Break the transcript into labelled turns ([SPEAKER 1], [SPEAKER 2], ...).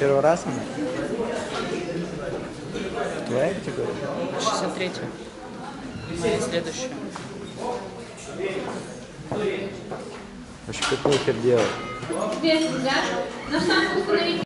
[SPEAKER 1] Первый раз она? Твоя категория?
[SPEAKER 2] 63-я. Моя следующая.
[SPEAKER 1] Вообще, как нехер делать?